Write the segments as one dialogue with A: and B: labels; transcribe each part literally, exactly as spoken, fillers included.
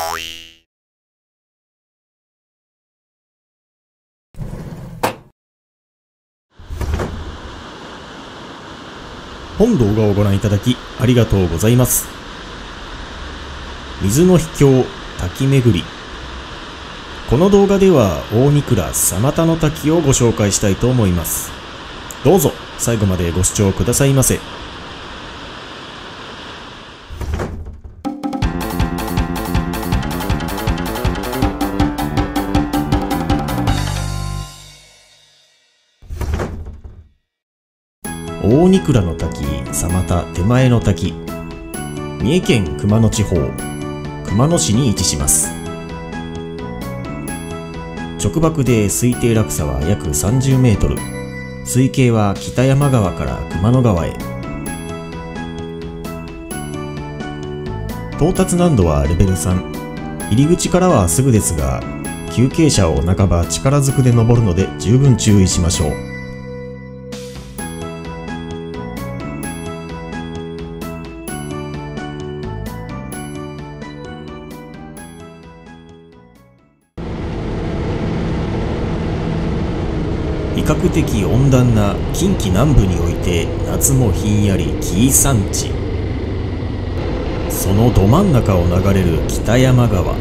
A: 本動画をご覧いただきありがとうございます。水の秘境滝巡り。この動画では大荷倉讃田の滝をご紹介したいと思います。どうぞ最後までご視聴くださいませ。大荷倉の滝讃田手前の滝、三重県熊野地方熊野市に位置します。直瀑で推定落差は約さんじゅうメートル、水系は北山川から熊野川へ。到達難度はレベルさん、入り口からはすぐですが、急傾斜を半ば力ずくで登るので十分注意しましょう。比較的温暖な近畿南部において夏もひんやり紀伊山地、そのど真ん中を流れる北山川、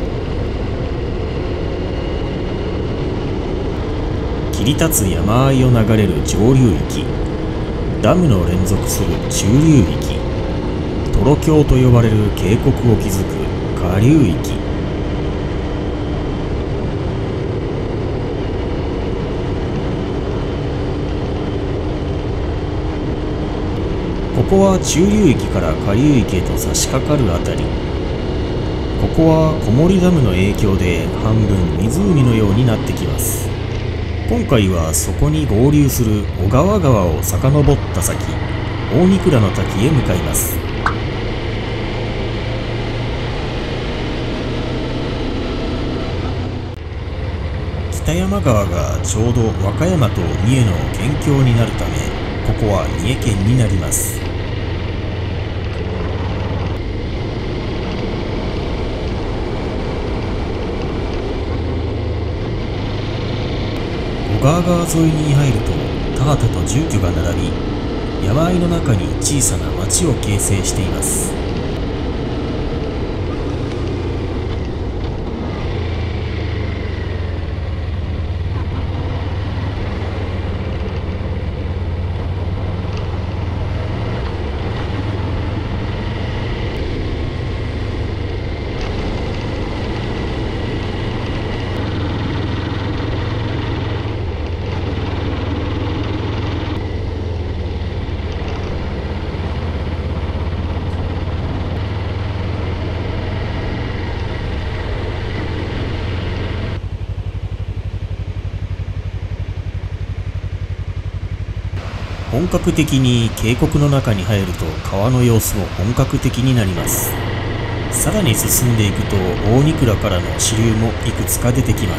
A: 切り立つ山あいを流れる上流域、ダムの連続する中流域、トロ峡と呼ばれる渓谷を築く下流域、ここは中流域から下流域へと差し掛かるあたり。ここは小森ダムの影響で半分湖のようになってきます。今回はそこに合流する小川川を遡った先、大荷倉の滝へ向かいます。北山川がちょうど和歌山と三重の県境になるため、ここは三重県になります。小川川沿いに入ると田畑と住居が並び、山あいの中に小さな町を形成しています。本格的に渓谷の中に入ると川の様子も本格的になります。さらに進んでいくと大荷倉からの支流もいくつか出てきます。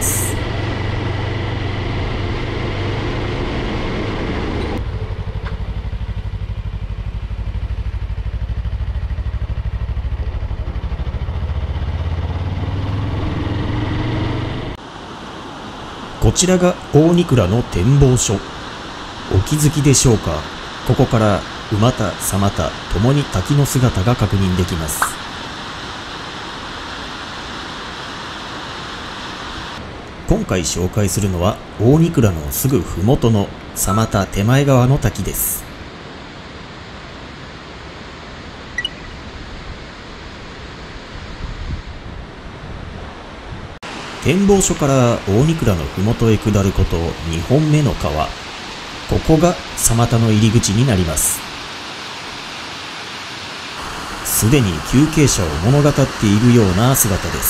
A: こちらが大荷倉の展望所。お気づきでしょうか。ここから馬田、讃田ともに滝の姿が確認できます。今回紹介するのは大荷倉のすぐ麓の讃田手前側の滝です。展望所から大荷倉の麓へ下ることにほんめの川。ここが讃田の入り口になります。すでに急傾斜を物語っているような姿です。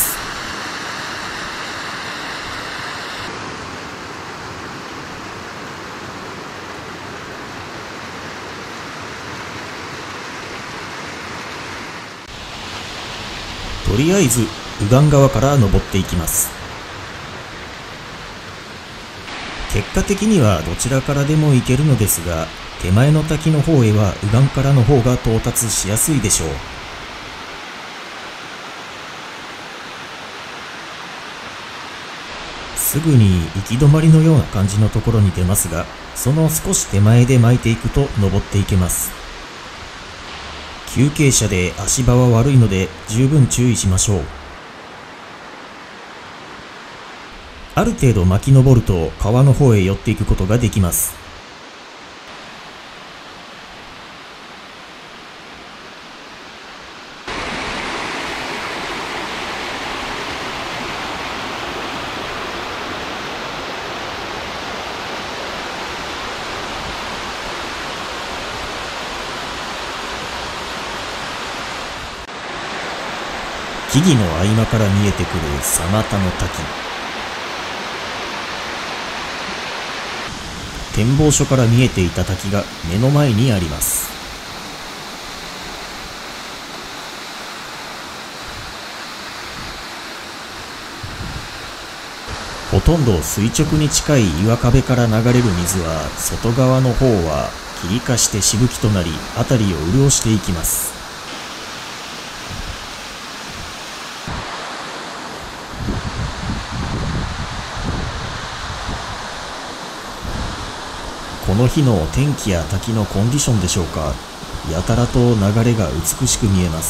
A: とりあえず右岸側から登っていきます。結果的にはどちらからでも行けるのですが、手前の滝の方へは右岸からの方が到達しやすいでしょう。 すぐに行き止まりのような感じのところに出ますが、その少し手前で巻いていくと登っていけます。急傾斜で足場は悪いので十分注意しましょう。ある程度巻き登ると川の方へ寄っていくことができます。木々の合間から見えてくるサマタの滝。展望所から見えていた滝が目の前にあります。ほとんど垂直に近い岩壁から流れる水は、外側の方は霧化してしぶきとなり、辺りを潤していきます。この日の天気や滝のコンディションでしょうか、やたらと流れが美しく見えます。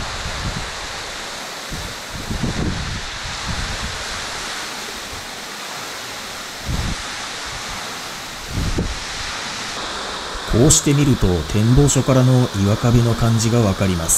A: こうして見ると展望所からの岩壁の感じがわかります。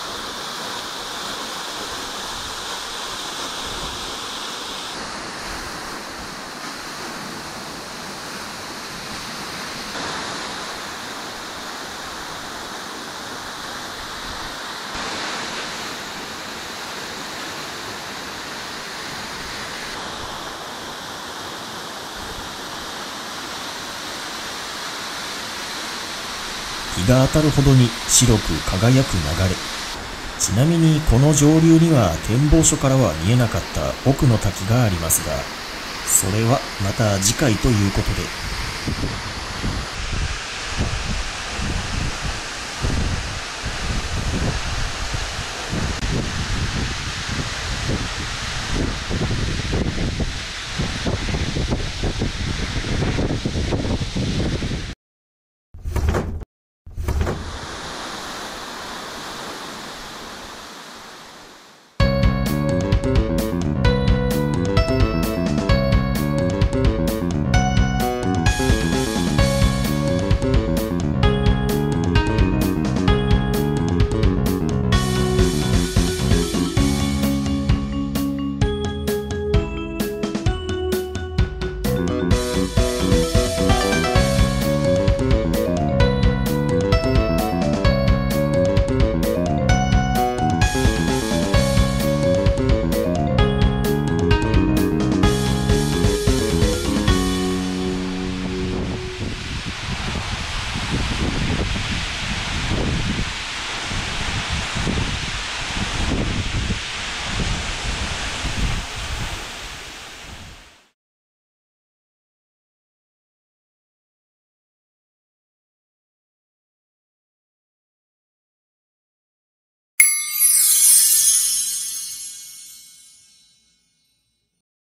A: 日が当たるほどに白く輝く流れ。ちなみにこの上流には展望所からは見えなかった奥の滝がありますが、それはまた次回ということで。